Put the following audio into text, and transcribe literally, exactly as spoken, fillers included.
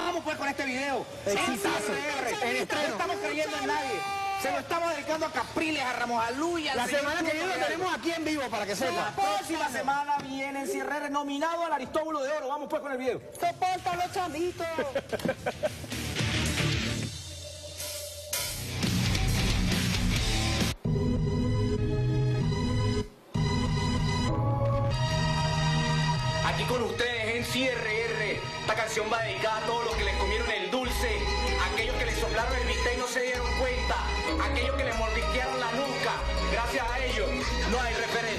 Vamos pues con este video. Exitazo. En estreno. No estamos creyendo en nadie. Se lo estamos dedicando a Capriles, a Ramos Alú y al La señor semana que viene lo Real. tenemos aquí en vivo para que La sepa. próxima semana viene Cierre nominado al Aristóbulo de Oro. Vamos pues con el video. Soporta los chamitos. Aquí con ustedes en C R R. Esta canción va dedicada a todos los que les comieron el dulce, aquellos que les soplaron el bistec y no se dieron cuenta, aquellos que les mordisquearon la nuca. Gracias a ellos no hay referencia.